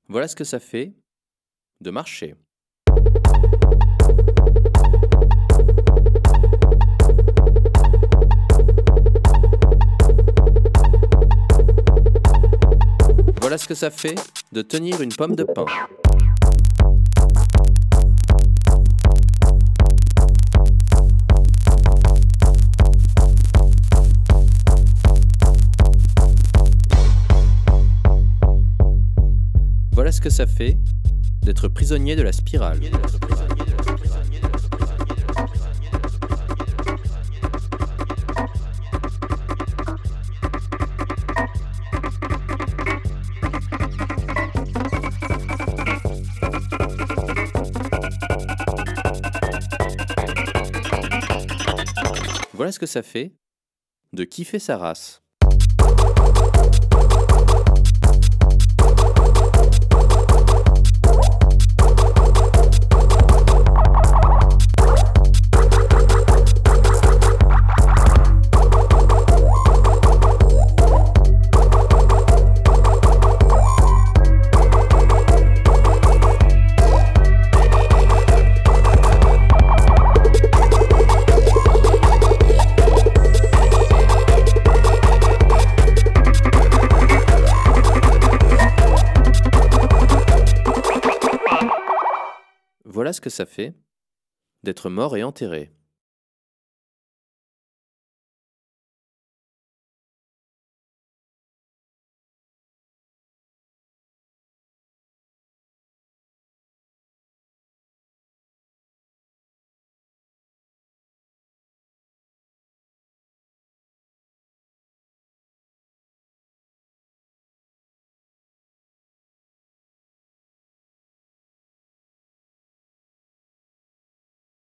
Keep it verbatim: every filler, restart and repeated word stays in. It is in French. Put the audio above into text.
Voilà ce que ça fait de marcher. Voilà ce que ça fait de tenir une pomme de pin. Voilà ce que ça fait d'être prisonnier de la spirale. Voilà ce que ça fait de kiffer sa race. Voilà ce que ça fait d'être mort et enterré.